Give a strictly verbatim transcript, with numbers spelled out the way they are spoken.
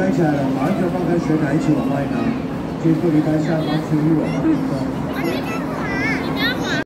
起来了，把安全帽跟水奶一起往外拿，肩部离开下方，注意往后移动。